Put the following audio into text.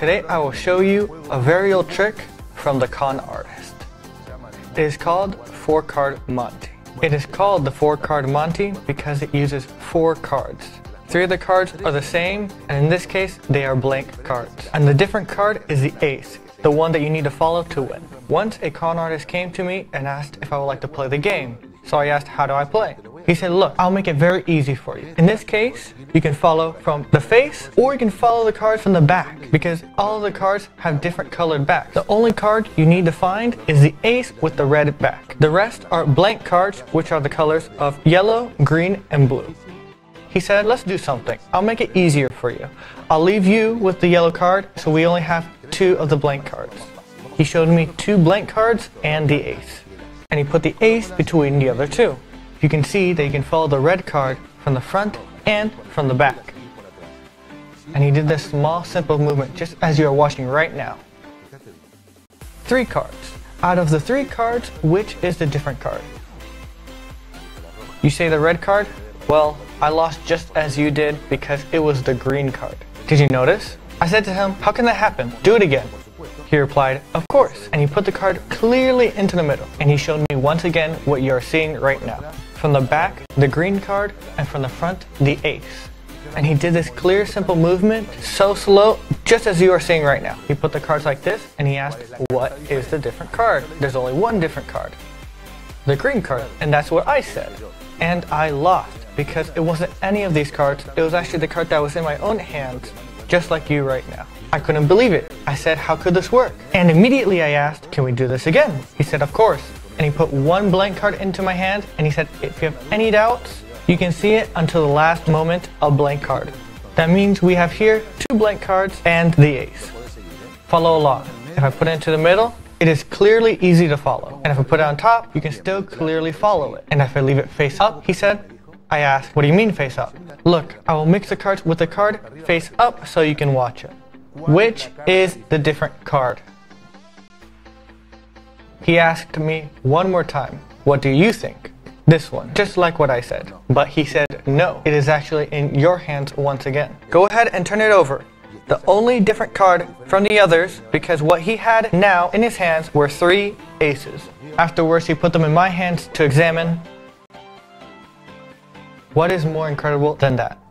Today I will show you a very old trick from the con artist. It is called 4-card Monte. It is called the 4-card Monte because it uses 4 cards. 3 of the cards are the same, and in this case they are blank cards. And the different card is the ace, the one that you need to follow to win. Once a con artist came to me and asked if I would like to play the game. So I asked, how do I play? He said, look, I'll make it very easy for you. In this case, you can follow from the face, or you can follow the cards from the back, because all of the cards have different colored backs. The only card you need to find is the ace with the red back. The rest are blank cards, which are the colors of yellow, green, and blue. He said, let's do something. I'll make it easier for you. I'll leave you with the yellow card, so we only have 2 of the blank cards. He showed me 2 blank cards and the ace. And he put the ace between the other 2. You can see that you can follow the red card from the front and from the back. And he did this small simple movement just as you are watching right now. 3 cards. Out of the 3 cards, which is the different card? You say the red card? Well, I lost just as you did because it was the green card. Did you notice? I said to him, how can that happen? Do it again. He replied, of course, and he put the card clearly into the middle, and he showed me once again what you are seeing right now. From the back, the green card, and from the front, the ace. And he did this clear, simple movement, so slow, just as you are seeing right now. He put the cards like this, and he asked, what is the different card? There's only one different card. The green card, and that's what I said. And I lost, because it wasn't any of these cards, it was actually the card that was in my own hands, just like you right now. I couldn't believe it. I said, how could this work? And immediately I asked, can we do this again? He said, of course. And he put 1 blank card into my hand, and he said, if you have any doubts, you can see it until the last moment, a blank card. That means we have here 2 blank cards and the ace. Follow along. If I put it into the middle, it is clearly easy to follow. And if I put it on top, you can still clearly follow it. And if I leave it face up, he said, I asked, what do you mean face up? Look, I will mix the cards with the card face up so you can watch it. Which is the different card? He asked me one more time, what do you think? This one, just like what I said. But he said, no, it is actually in your hands once again. Go ahead and turn it over. The only different card from the others, because what he had now in his hands were 3 aces. Afterwards, he put them in my hands to examine. What is more incredible than that?